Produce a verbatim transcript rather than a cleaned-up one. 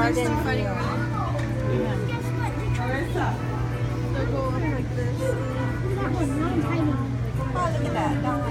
garden them fighting here. over there. They'll go up like this. Oh, look at that. Down